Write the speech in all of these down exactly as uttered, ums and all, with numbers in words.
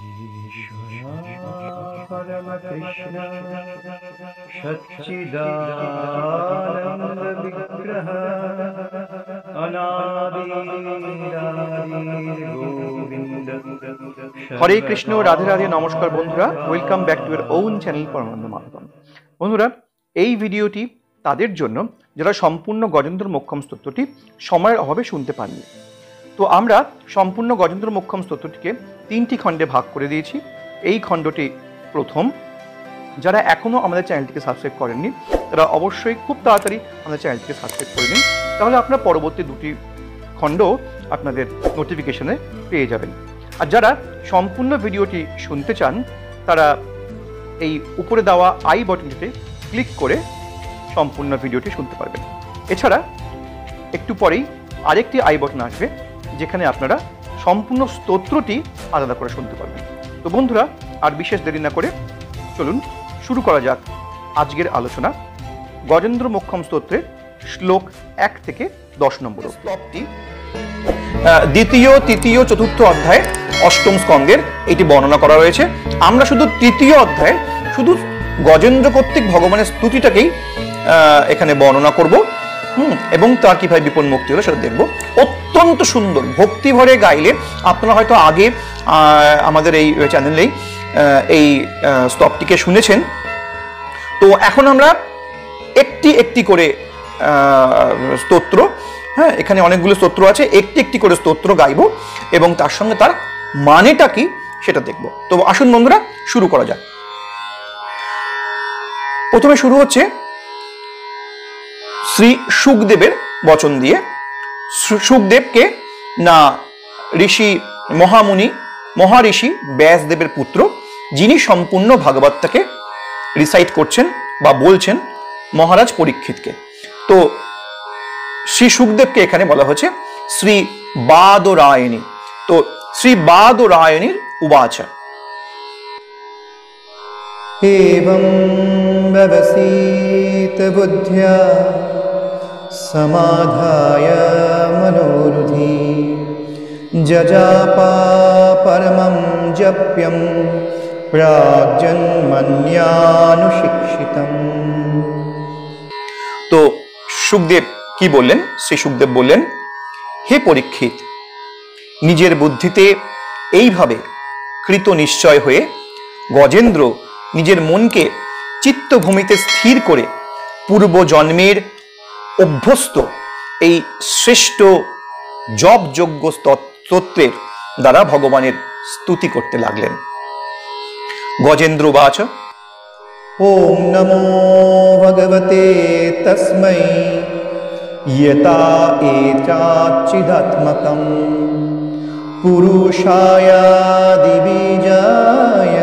परमकृष्ण सच्चिदानंद विग्रह हरे कृष्ण राधे राधे नमस्कार बंधुरा welcome back to your own channel Parmanand Madhavan. बंधुरा এই ভিডিওটি তাদের জন্য যারা সম্পূর্ণ গজেন্দ্র মোক্ষম স্তোত্রটি সময়ের অভাবে শুনতে পাননি। তো আমরা সম্পূর্ণ গজেন্দ্র মোক্ষম স্তোত্রটিকে তিনটি খণ্ডে ভাগ করে দিয়েছি। এই খণ্ডটি প্রথম। যারা এখনও আমাদের চ্যানেলটিকে সাবস্ক্রাইব করেননি তারা অবশ্যই খুব তাড়াতাড়ি আমাদের চ্যানেলটিকে সাবস্ক্রাইব করে নিন, তাহলে আপনারা পরবর্তী দুটি খণ্ড আপনাদের নোটিফিকেশনে পেয়ে যাবেন। আর যারা সম্পূর্ণ ভিডিওটি শুনতে চান তারা এই উপরে দেওয়া আই বাটনটিতে ক্লিক করে সম্পূর্ণ ভিডিওটি শুনতে পারবেন। এছাড়া একটু পরেই আরেকটি আই বাটন আসবে যেখানে আপনারা সম্পূর্ণ স্তোত্রটি আলাদা করে শুনতে পারবেন। তো বন্ধুরা আর বিশেষ দেরি না করে চলুন শুরু করা যাক আজকের আলোচনা গজেন্দ্র মোক্ষম স্তোত্রের শ্লোক এক থেকে দশ নম্বর স্তবটি দ্বিতীয় তৃতীয় চতুর্থ অধ্যায় অষ্টম স্কন্ধের এটি বর্ণনা করা রয়েছে। আমরা শুধু তৃতীয় অধ্যায়ে শুধু গজেন্দ্র কর্তৃক ভগবানের স্তুতিটাকেই এখানে বর্ণনা করব হুম এবং তার কিভাবে বিপদ মুক্তি হলো সেটা দেখব। অত্যন্ত সুন্দর ভক্তি ভরে গাইলে আপনারা হয়তো আগে আমাদের এই চ্যানেলেই এই স্তবটিকে শুনেছেন। তো এখন আমরা একটি একটি করে স্তোত্র, হ্যাঁ এখানে অনেকগুলো স্তোত্র আছে, একটি একটি করে স্তোত্র গাইব এবং তার সঙ্গে তার মানেটা কি সেটা দেখব। তো আসুন বন্ধুরা শুরু করা যাক। প্রথমে শুরু হচ্ছে শ্রী শুকদেবের বচন দিয়ে। শুকদেবকে না ঋষি মহামুনি মহাঋষি ব্যাসদেবের পুত্র, যিনি সম্পূর্ণ ভাগবতটাকে রিসাইট করছেন বা বলছেন মহারাজ পরীক্ষিতকে। তো শ্রী শুকদেবকে এখানে বলা হচ্ছে শ্রী বাদরায়ণী। তো শ্রী বাদরায়ণীর উবাচা एवं व्यवसीत बुद्ध्या समाधाय मनोरुधि जजापा परमं जप्यं प्राग्जन्मन्यानुशिक्षितम्। তো শুকদেব কি বললেন? শ্রী শুকদেব বললেন, হে পরীক্ষিত, নিজের বুদ্ধিতে এইভাবে কৃত নিশ্চয় হয়ে গজেন্দ্র নিজের মনকে চিত্তভূমিতে স্থির করে পূর্ব জন্মের অভ্যস্ত এই শ্রেষ্ঠ জপযোগ্য স্তোত্রের দ্বারা ভগবানের স্তুতি করতে লাগলেন। গজেন্দ্র বাচ ওম নমো ভগবতে তস্मै यता एताच्चिदात्मकं पुरुषायादिबीजाय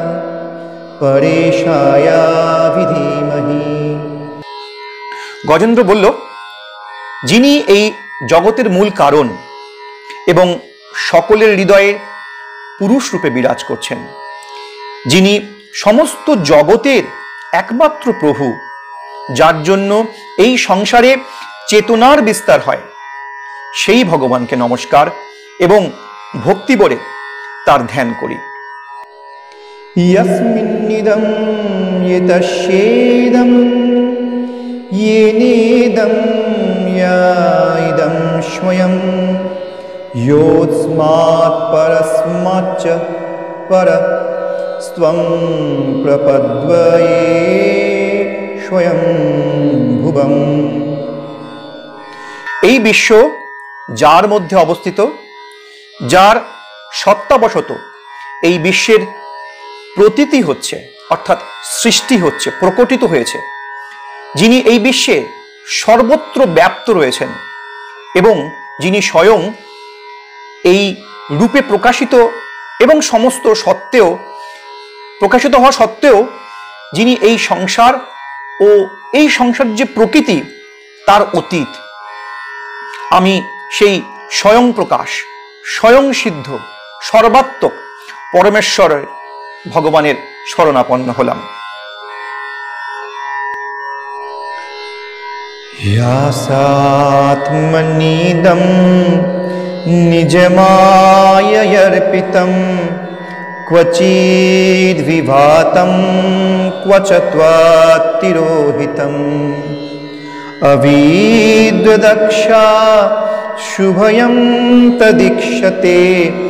পরেশায় বিধিমহি। গজেন্দ্র বলল, যিনি এই জগতের মূল কারণ এবং সকলের হৃদয়ে পুরুষ রূপে বিরাজ করছেন, যিনি সমস্ত জগতের একমাত্র প্রভু, যার জন্য এই সংসারে চেতনার বিস্তার হয়, সেই ভগবানকে নমস্কার এবং ভক্তি বলে তার ধ্যান করি। यस्मिन्निदं यतश्चेदं येनेदं या इदं स्वयं योऽस्मात् परस्माच्च परस्त्वं प्रपद्ये स्वयं ভুবং। এই বিশ্ব যার মধ্যে অবস্থিত, যার সত্তাবশত এই বিশ্বের প্রতীতি হচ্ছে অর্থাৎ সৃষ্টি হচ্ছে, প্রকটিত হয়েছে, যিনি এই বিশ্বে সর্বত্র ব্যাপ্ত রয়েছেন এবং যিনি স্বয়ং এই রূপে প্রকাশিত এবং সমস্ত সত্ত্বেও প্রকাশিত হওয়া সত্ত্বেও যিনি এই সংসার ও এই সংসার যে প্রকৃতি তার অতীত, আমি সেই স্বয়ং প্রকাশ স্বয়ং সিদ্ধ সর্বাত্মক পরমেশ্বরের ভগবানের শরণাপন্ন হলাম। यासात्मनीदं निजमायर्पितं क्वचिद्विभातं क्व च त्वात्तिरोहितम् अविद्वदक्षा शुभयं तदीक्षते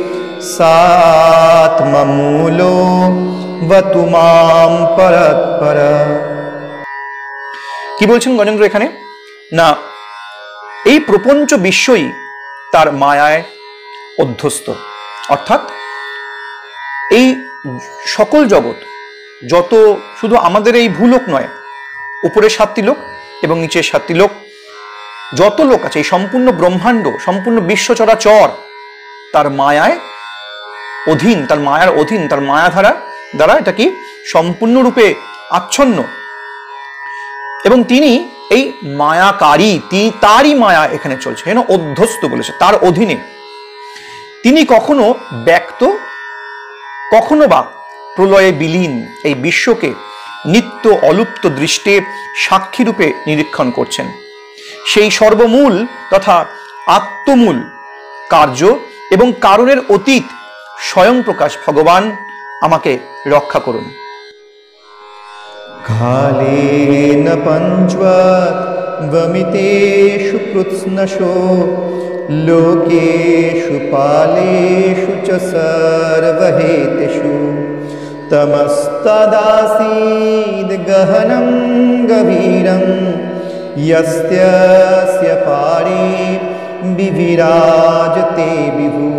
सात्ममूलो वतु मां परत्पर। কি বলছেন গজেন্দ্র এখানে? না, এই প্রপঞ্চ বিশ্বই তার মায়ায় অধ্যস্ত, অর্থাৎ এই সকল জগৎ, যত শুধু আমাদের এই ভূলোক নয়, উপরের সাতটি লোক এবং নিচের সাতটি লোক, যত লোক আছে, এই সম্পূর্ণ ব্রহ্মাণ্ড, সম্পূর্ণ বিশ্ব চরাচর তার মায়ায় অধীন, তার মায়ার অধীন, তার মায়াধারা দ্বারা এটা কি সম্পূর্ণরূপে আচ্ছন্ন। এবং তিনি এই মায়াকারী, তিনি তারই মায়া এখানে চলছে, যেন অধ্যস্ত বলেছে, তার অধীনে। তিনি কখনো ব্যক্ত, কখনো বা প্রলয়ে বিলীন এই বিশ্বকে নিত্য অলুপ্ত দৃষ্টে সাক্ষী রূপে নিরীক্ষণ করছেন। সেই সর্বমূল তথা আত্মমূল কার্য এবং কারণের অতীত স্বয়ং প্রকাশ ভগবান আমাকে রক্ষা করুন। कालेन पञ्चवमितेषु कृत्स्नशो लोकेषु पालेषु च सर्वहेतेषु तमस्तदासीद् गहनं गभीरं यस्यस्य पारे विविराजते विभु।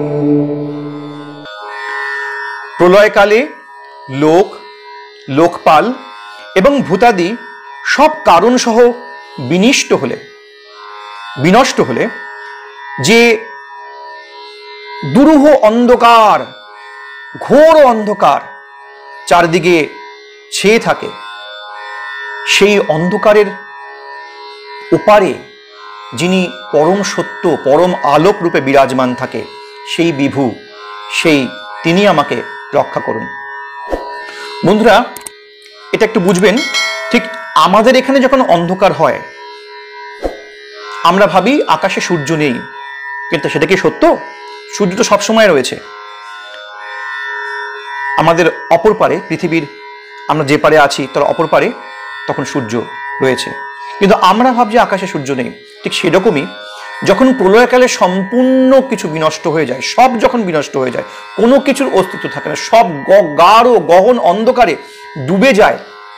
প্রলয়কালে লোক, লোকপাল এবং ভূতাদি সব কারণ সহ বিনিষ্ট হলে, বিনষ্ট হলে যে দুরূহ অন্ধকার, ঘোর অন্ধকার চারদিকে ছেয়ে থাকে, সেই অন্ধকারের ওপারে যিনি পরম সত্য, পরম আলোক রূপে বিরাজমান থাকে, সেই বিভু, সেই তিনি আমাকে রক্ষা করুন। বন্ধুরা, এটা একটু বুঝবেন, ঠিক আমাদের এখানে যখন অন্ধকার হয় আমরা ভাবি আকাশে সূর্য নেই, কিন্তু সেটা কি সত্য? সূর্য তো সবসময় রয়েছে। আমাদের অপর পারে, পৃথিবীর আমরা যে পারে আছি তার অপর পারে তখন সূর্য রয়েছে, কিন্তু আমরা ভাবছি আকাশে সূর্য নেই। ঠিক সেরকমই যখন প্রলয়কালে সম্পূর্ণ কিছু বিনষ্ট হয়ে যায়, সব যখন বিনষ্ট হয়ে যায়, কোনো কিছুর অস্তিত্ব থাকে না, সব গাঢ় গহন অন্ধকারে ডুবে যায়,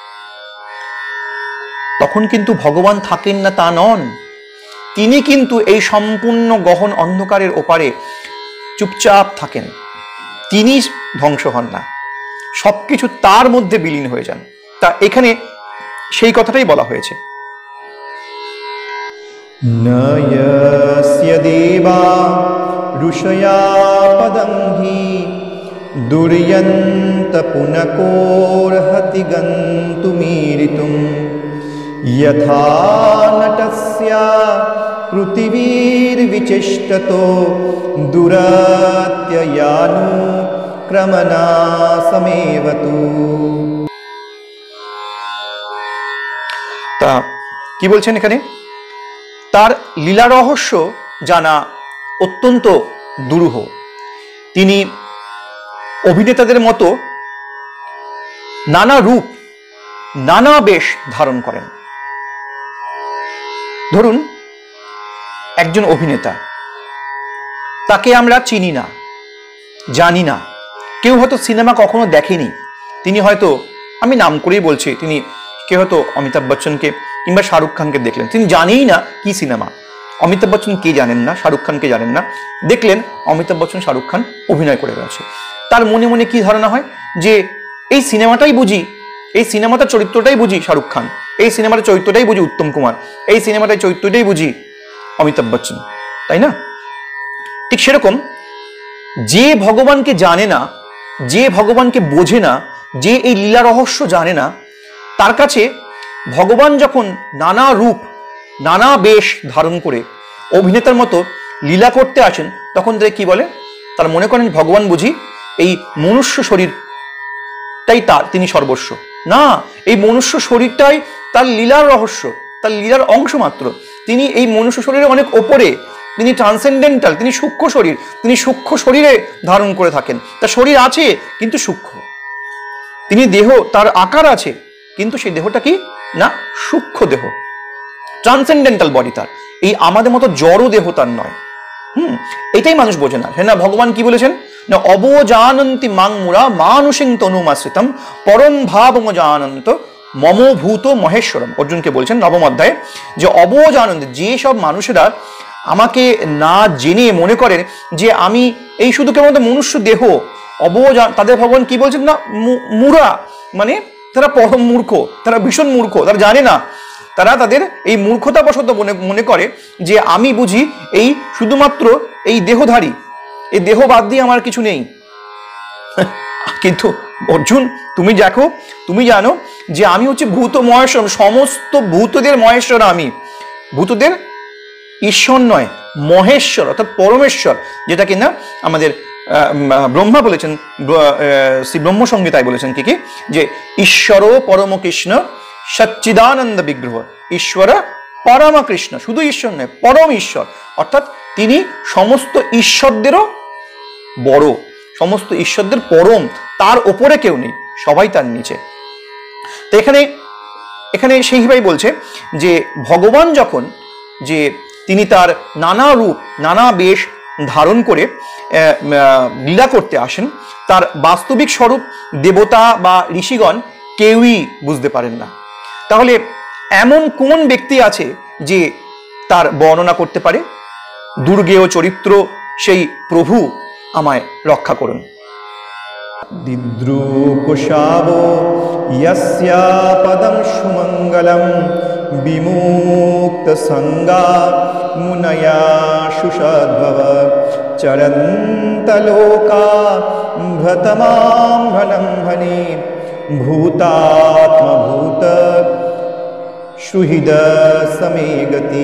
তখন কিন্তু ভগবান থাকেন না তা নন। তিনি কিন্তু এই সম্পূর্ণ গহন অন্ধকারের ওপারে চুপচাপ থাকেন, তিনি ধ্বংস হন না, সবকিছু তার মধ্যে বিলীন হয়ে যান। তা এখানে সেই কথাটাই বলা হয়েছে। न यस्य देवा ऋषया पदं हि दुर्यन्त पुनकोर्हति गन्तुमीरितुं यथा नटस्य पृथिवीर्विचेष्टतो दुरत्ययानुक्रमणासमेव तु। তা কি বলছেন এখানে? তার লীলা রহস্য জানা অত্যন্ত দুরূহ। তিনি অভিনেতাদের মতো নানা রূপ, নানা বেশ ধারণ করেন। ধরুন একজন অভিনেতা, তাকে আমরা চিনি না, জানি না, কেউ হয়তো সিনেমা কখনো দেখেনি, তিনি হয়তো, আমি নাম করেই বলছি, তিনি কেউ হয়তো অমিতাভ বচ্চনকে কিংবা শাহরুখ খানকে দেখলেন, তিনি জানেই না কি সিনেমা। অমিতাভ বচ্চন কে জানেন না, শাহরুখ খানকে জানেন না, দেখলেন অমিতাভ বচ্চন শাহরুখ খান অভিনয় করে রয়েছে। তার মনে মনে কি ধারণা হয় যে এই সিনেমাটাই বুঝি, এই সিনেমাটার চরিত্রটাই বুঝি শাহরুখ খান, এই সিনেমাটার চরিত্রটাই বুঝি উত্তম কুমার, এই সিনেমাটার চরিত্রটাই বুঝি অমিতাভ বচ্চন, তাই না? ঠিক সেরকম যে ভগবানকে জানে না, যে ভগবানকে বোঝে না, যে এই লীলা রহস্য জানে না, তার কাছে ভগবান যখন নানা রূপ, নানা বেশ ধারণ করে অভিনেতার মতো লীলা করতে আসেন, তখন তারা কি বলে? তারা মনে করেন ভগবান বুঝি এই মনুষ্য শরীরটাই তার, তিনি সর্বস্ব। না, এই মনুষ্য শরীরটাই তার লীলার রহস্য, তার লীলার অংশ মাত্র। তিনি এই মনুষ্য শরীরের অনেক ওপরে, তিনি ট্রান্সেন্ডেন্টাল, তিনি সূক্ষ্ম শরীর, তিনি সূক্ষ্ম শরীরে ধারণ করে থাকেন। তার শরীর আছে কিন্তু সূক্ষ্ম, তিনি দেহ, তার আকার আছে কিন্তু সেই দেহটা কি না সূক্ষ্ম দেহ, ট্রান্সেন্ডেন্টাল বডি তার, এই আমাদের মতো জড় দেহ তার নয়। হুম এটাই মানুষ বোঝে না। হ্যাঁ না, ভগবান কি বলেছেন না, অবজানন্তি মাং মুরা মানুষিং তনুমাশ্রিতম পরম ভাবম জানন্ত মমভূত মহেশ্বরম। অর্জুনকে বলছেন নবম অধ্যায়ে যে অবজানন্ত, যে সব মানুষেরা আমাকে না জেনে মনে করেন যে আমি এই শুধু কেবল মনুষ্য দেহ, অবজান, তাদের ভগবান কি বলছেন না মুরা, মানে তারা পরম মূর্খ, তারা ভীষণ মূর্খ, তারা জানে না, তারা তাদের এই মূর্খতাবশত মনে মনে করে যে আমি বুঝি এই শুধুমাত্র এই দেহধারী, এই দেহ বাদ দিয়ে আমার কিছু নেই। কিন্তু অর্জুন তুমি দেখো, তুমি জানো যে আমি হচ্ছে ভূত মহেশ্বর, সমস্ত ভূতদের মহেশ্বর আমি, ভূতদের ঈশ্বর নয় মহেশ্বর অর্থাৎ পরমেশ্বর, যেটা কিনা আমাদের ব্রহ্মা বলেছেন, শ্রী ব্রহ্ম সংহিতায় বলেছেন কি কি যে ঈশ্বর পরম কৃষ্ণ সচ্চিদানন্দ বিগ্রহ, ঈশ্বর পরম কৃষ্ণ, শুধু ঈশ্বর নয় পরম ঈশ্বর, অর্থাৎ তিনি সমস্ত ঈশ্বরদেরও বড়, সমস্ত ঈশ্বরদের পরম, তার ওপরে কেউ নেই, সবাই তার নিচে। তো এখানে এখানে সেইভাবেই বলছে যে ভগবান যখন যে তিনি তার নানা রূপ নানা বেশ ধারণ করে লীলা করতে আসেন, তার বাস্তবিক স্বরূপ দেবতা বা ঋষিগণ কেউই বুঝতে পারেন না। তাহলে এমন কোন ব্যক্তি আছে যে তার বর্ণনা করতে পারে? দুর্গেয় চরিত্র সেই প্রভু আমায় রক্ষা করুন। দিদ্রুকুশাবো ইয়স্যা পদম সুমঙ্গলম বিমুক্ত সঙ্গা মুনয়া সুষাদ্ভব চরন্তলোকা ভ্রতমাম ভনম ভনি ভূতাত্মভূত সুহৃদ সমে গতি।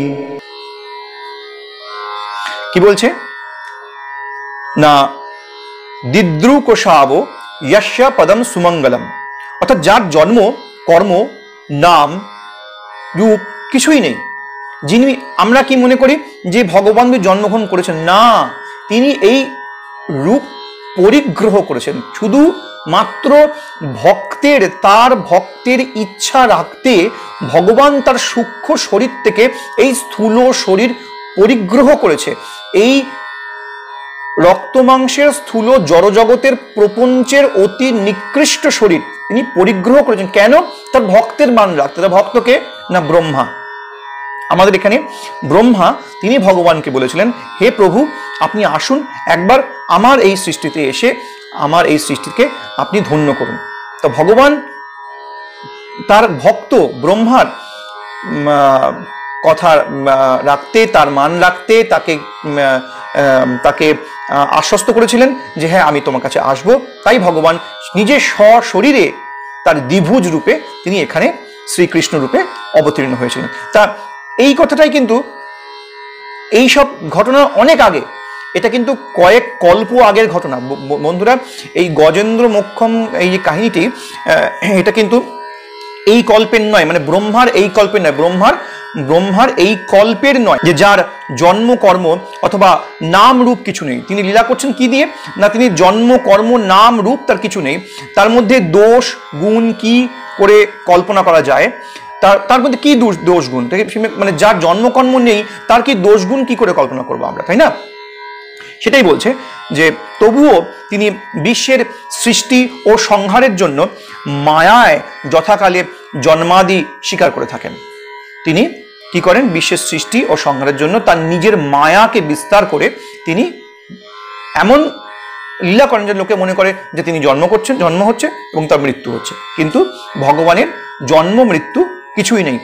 কি বলছে না, দিদ্রুকোশাবো যস্য পদম সুমঙ্গলম, অর্থাৎ যার জন্ম কর্ম নাম রূপ কিছুই নেই, যিনি আমরা কি মনে করি যে ভগবান জন্মগ্রহণ করেছেন, না, তিনি এই রূপ পরিগ্রহ করেছেন শুধু মাত্র ভক্তের, তার ভক্তের ইচ্ছা রাখতে ভগবান তার সূক্ষ্ম শরীর থেকে এই স্থূল শরীর পরিগ্রহ করেছে। এই রক্ত মাংসের স্থূল জড়জগতের প্রপঞ্চের অতি নিকৃষ্ট শরীর তিনি পরিগ্রহ করেছেন। কেন? তার ভক্তের মান রাখতে। তার ভক্তকে না ব্রহ্মা, আমাদের এখানে ব্রহ্মা তিনি ভগবানকে বলেছিলেন, হে প্রভু আপনি আসুন একবার আমার এই সৃষ্টিতে এসে আমার এই সৃষ্টিকে আপনি ধন্য করুন। তো ভগবান তার ভক্ত ব্রহ্মার কথা রাখতে, তার মান রাখতে তাকে তাকে আশ্বস্ত করেছিলেন যে হ্যাঁ আমি তোমার কাছে আসব। তাই ভগবান নিজের সশরীরে তার দ্বিভুজ রূপে তিনি এখানে শ্রীকৃষ্ণ রূপে অবতীর্ণ হয়েছিলেন। তা এই কথাটাই কিন্তু এই সব ঘটনা অনেক আগে, এটা কিন্তু কয়েক কল্প আগের ঘটনা বন্ধুরা। এই গজেন্দ্র মোক্ষম এই যে কাহিনীটি, এটা কিন্তু এই কল্পের নয়, মানে ব্রহ্মার এই কল্পের নয়, ব্রহ্মার ব্রহ্মার এই কল্পের নয় যে যার জন্ম কর্ম অথবা নাম রূপ কিছু নেই। তিনি লীলা করছেন কি দিয়ে না, তিনি জন্ম কর্ম নাম রূপ তার কিছু নেই, তার মধ্যে দোষ গুণ কি করে কল্পনা করা যায়, তার তার মধ্যে কি দোষ দোষ গুণ, মানে যার জন্মকর্ম নেই তার কি দোষ গুণ কি করে কল্পনা করবো আমরা, তাই না? সেটাই বলছে যে তবুও তিনি বিশ্বের সৃষ্টি ও সংহারের জন্য মায়ায় যথাকালে জন্মাদি স্বীকার করে থাকেন। তিনি কি করেন? বিশ্বের সৃষ্টি ও সংহারের জন্য তার নিজের মায়াকে বিস্তার করে তিনি এমন লীলা করেন যে লোকে মনে করে যে তিনি জন্ম করছেন, জন্ম হচ্ছে এবং তার মৃত্যু হচ্ছে, কিন্তু ভগবানের জন্ম মৃত্যু কিছুই নেই।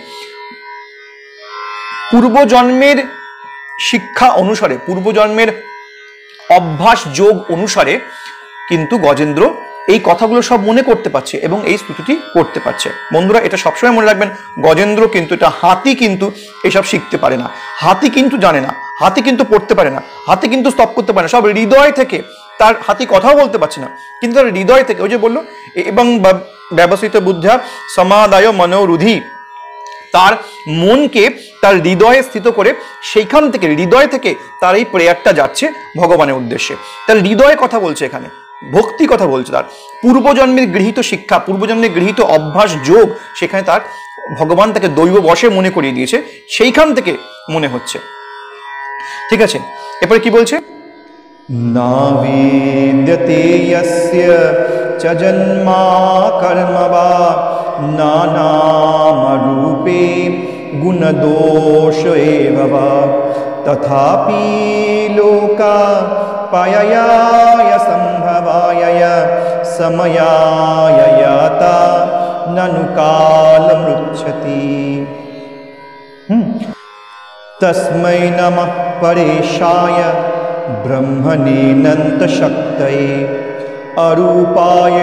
পূর্বজন্মের শিক্ষা অনুসারে, পূর্বজন্মের অভ্যাস যোগ অনুসারে কিন্তু গজেন্দ্র এই কথাগুলো সব মনে করতে পারছে এবং এই স্তুতিটি করতে পারছে। বন্ধুরা এটা সবসময় মনে রাখবেন, গজেন্দ্র কিন্তু এটা, হাতি কিন্তু এসব শিখতে পারে না, হাতি কিন্তু জানে না, হাতি কিন্তু পড়তে পারে না, হাতি কিন্তু স্তব করতে পারে না, সব হৃদয় থেকে। তার হাতি কথাও বলতে পারছে না, কিন্তু তার হৃদয় থেকে, ওই যে বললো এবং ব্যবস্থিত বুদ্ধা সমাদায় মনোরুধি, তার মনকে তার হৃদয়ে স্থিত করে সেইখান থেকে হৃদয় থেকে তার এই প্রেয়ারটা যাচ্ছে ভগবানের উদ্দেশ্যে। তার হৃদয়ে কথা বলছে, এখানে ভক্তি কথা বলছে, তার পূর্বজন্মের গৃহীত শিক্ষা, পূর্বজন্মের গৃহীত অভ্যাস যোগ, সেখানে তার ভগবান তাকে দৈব বশে মনে করিয়ে দিয়েছে, সেইখান থেকে মনে হচ্ছে। ঠিক আছে, এরপরে কি বলছে? না বিদ্যতে যস্য চ জন্মা কর্ম বা নানাম রূপে গুণদোষ এব বা তথাপি লোকা পায়ায় সম্ভবায় সময়ায় ইয়াতা ননু কাল মৃচ্ছতি। তস্मै নমঃ পরেশায় ব্রহ্মণেনন্ত শক্তয়ে অরূপায়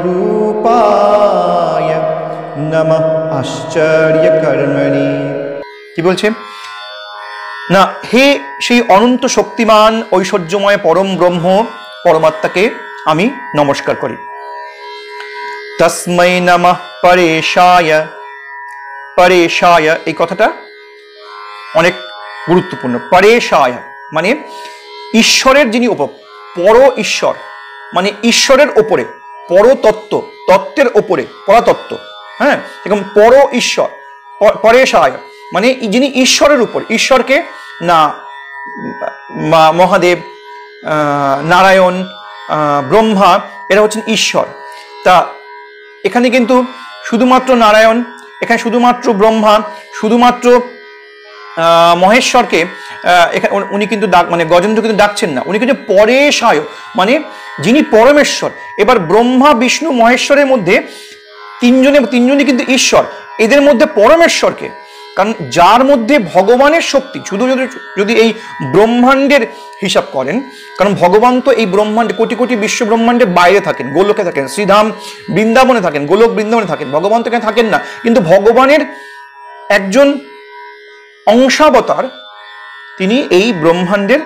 রূপায় নমঃ আশ্চর্য কর্মণি। কি বলছে না, হে সেই অনন্ত শক্তিমান ঐশ্বর্যময় পরম ব্রহ্ম পরমাত্মাকে আমি নমস্কার করি। তস্मै নমঃ পরেশায়। পরেশায় এই কথাটা অনেক গুরুত্বপূর্ণ। পরেশায় মানে ঈশ্বরের যিনি উপর, পর ঈশ্বর মানে ঈশ্বরের ওপরে, পরতত্ত্ব, তত্ত্বের ওপরে, পরাতত্ত্ব, হ্যাঁ, এরকম পর ঈশ্বর। পরেশায় মানে যিনি ঈশ্বরের উপর, ঈশ্বরকে না মহাদেব, নারায়ণ, ব্রহ্মা এরা হচ্ছেন ঈশ্বর। তা এখানে কিন্তু শুধুমাত্র নারায়ণ, এখানে শুধুমাত্র ব্রহ্মা, শুধুমাত্র মহেশ্বরকে এখানে উনি কিন্তু ডাক মানে গজেন্দ্র কিন্তু ডাকছেন না, উনি কিন্তু পরেশায় মানে যিনি পরমেশ্বর। এবার ব্রহ্মা, বিষ্ণু, মহেশ্বরের মধ্যে তিনজনে তিনজনই কিন্তু ঈশ্বর, এদের মধ্যে পরমেশ্বরকে, কারণ যার মধ্যে ভগবানের শক্তি, শুধু যদি যদি এই ব্রহ্মাণ্ডের হিসাব করেন, কারণ ভগবান তো এই ব্রহ্মাণ্ডে কোটি কোটি বিশ্ব ব্রহ্মাণ্ডের বাইরে থাকেন, গোলকে থাকেন, শ্রীধাম বৃন্দাবনে থাকেন, গোলক বৃন্দাবনে থাকেন, ভগবান তো এখানে থাকেন না, কিন্তু ভগবানের একজন অংশাবতার তিনি এই ব্রহ্মাণ্ডের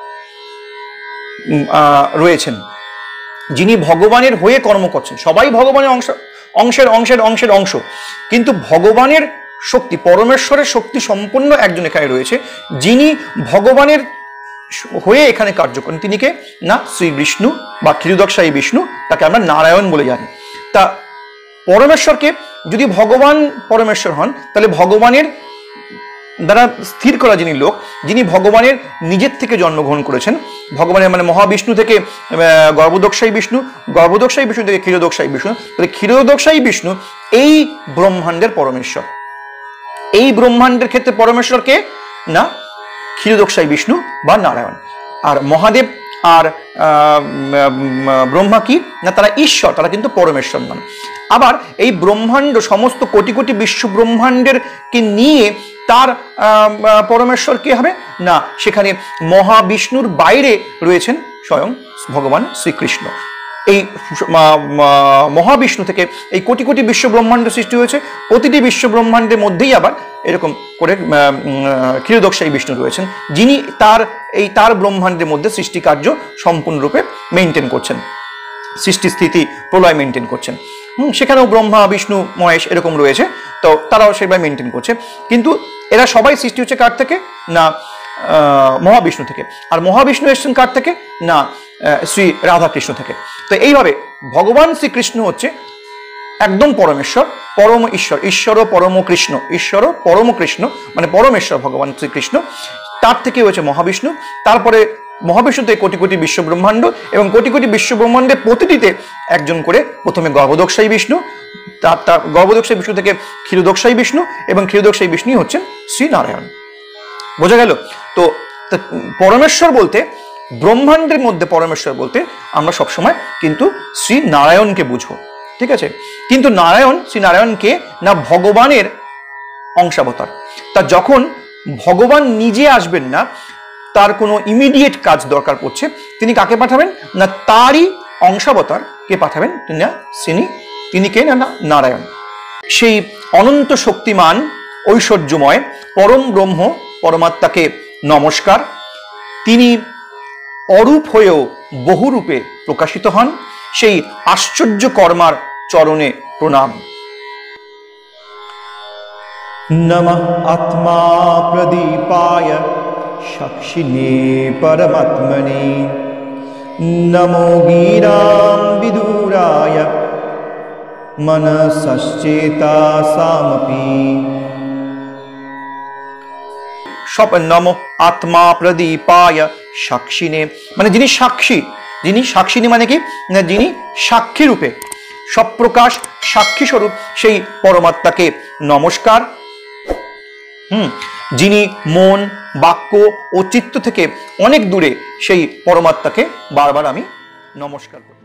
রয়েছেন, যিনি ভগবানের হয়ে কর্ম করছেন। সবাই ভগবানের অংশ, অংশের অংশের অংশের অংশ, কিন্তু ভগবানের শক্তি, পরমেশ্বরের শক্তি সম্পন্ন একজন এখানে রয়েছে, যিনি ভগবানের হয়ে এখানে কার্য করেন। তিনি কে না শ্রী বিষ্ণু বা ক্ষীরোদকশায়ী বিষ্ণু, তাকে আমরা নারায়ণ বলে জানি। তা পরমেশ্বরকে যদি ভগবান পরমেশ্বর হন, তাহলে ভগবানের দ্বারা স্থির করা যিনি লোক, যিনি ভগবানের নিজের থেকে জন্মগ্রহণ করেছেন, ভগবানের মানে মহাবিষ্ণু থেকে গর্ভদোক্ষায়ী বিষ্ণু, গর্ভদোক্ষায়ী বিষ্ণু থেকে ক্ষীরোদকশায়ী বিষ্ণু, তাহলে ক্ষীরোদকশায়ী বিষ্ণু এই ব্রহ্মাণ্ডের পরমেশ্বর। এই ব্রহ্মাণ্ডের ক্ষেত্রে পরমেশ্বরকে না ক্ষীরোদকশায়ী বিষ্ণু বা নারায়ণ। আর মহাদেব আর ব্রহ্মা কি না, তারা ঈশ্বর, তারা কিন্তু পরমেশ্বর নন। আবার এই ব্রহ্মাণ্ড সমস্ত কোটি কোটি বিশ্ব ব্রহ্মাণ্ডের কে নিয়ে তার পরমেশ্বর কে হবে না, সেখানে মহাবিষ্ণুর বাইরে রয়েছেন স্বয়ং ভগবান শ্রীকৃষ্ণ। এই মহাবিষ্ণু থেকে এই কোটি কোটি বিশ্ব ব্রহ্মাণ্ড সৃষ্টি হয়েছে, প্রতিটি বিশ্ব ব্রহ্মাণ্ডের মধ্যেই আবার এরকম করে ক্ষীরোদকশায়ী বিষ্ণু রয়েছেন, যিনি তার এই তার ব্রহ্মাণ্ডের মধ্যে সৃষ্টি কার্য সম্পূর্ণরূপে মেনটেন করছেন, সৃষ্টি স্থিতি প্রলয় মেনটেন করছেন। হুম সেখানেও ব্রহ্মা, বিষ্ণু, মহেশ এরকম রয়েছে, তো তারাও সেভাবে মেনটেন করছে। কিন্তু এরা সবাই সৃষ্টি হচ্ছে কার থেকে না মহাবিষ্ণু থেকে। আর মহাবিষ্ণু এসছেন কার থেকে না শ্রী রাধাকৃষ্ণ থেকে। তো এইভাবে ভগবান শ্রীকৃষ্ণ হচ্ছে একদম পরমেশ্বর, পরম ঈশ্বর, ঈশ্বর পরম কৃষ্ণ, ঈশ্বর পরম কৃষ্ণ মানে পরমেশ্বর ভগবান শ্রীকৃষ্ণ। তার থেকে হয়েছে মহাবিষ্ণু, তারপরে মহাবিষ্ণু থেকে কোটি কোটি বিশ্ব ব্রহ্মাণ্ড, এবং কোটি কোটি বিশ্ব ব্রহ্মাণ্ডে প্রতিটিতে একজন করে প্রথমে গর্ভদোক্ষায়ী বিষ্ণু, তার তার গর্ভদোক্ষায়ী বিষ্ণু থেকে ক্ষীরোদকশায়ী বিষ্ণু, এবং ক্ষীরোদকশায়ী বিষ্ণুই হচ্ছেন শ্রী নারায়ণ। বোঝা গেল? তো পরমেশ্বর বলতে, ব্রহ্মাণ্ডের মধ্যে পরমেশ্বর বলতে আমরা সবসময় কিন্তু শ্রী নারায়ণকে বুঝবো, ঠিক আছে? কিন্তু নারায়ণ, শ্রী নারায়ণকে না ভগবানের অংশাবতার। তা যখন ভগবান নিজে আসবেন না, তার কোনো ইমিডিয়েট কাজ দরকার পড়ছে, তিনি কাকে পাঠাবেন না তারই অংশাবতার কে পাঠাবেন, তিনি তিনি তিনি কে না নারায়ণ। সেই অনন্ত শক্তিমান ঐশ্বর্যময় পরম ব্রহ্ম পরমাত্মাকে নমস্কার। তিনি অরূপ হয়েও বহুরূপে প্রকাশিত হন, সেই আশ্চর্য কর্মার চরণে প্রণাম। नमः आत्मा प्रदीपाय साक्षिणे परमात्मने नमो गिरां विदुराय मनसश्चेतासामपि সব নম আত্মা প্রদীপায় সাক্ষিণে মানে যিনি সাক্ষী, যিনি সাক্ষিণী মানে কি না যিনি সাক্ষী রূপে সব প্রকাশ সাক্ষী স্বরূপ সেই পরমাত্মাকে নমস্কার। হুম যিনি মন বাক্য ও চিত্ত থেকে অনেক দূরে সেই পরমাত্মাকে বারবার আমি নমস্কার করি।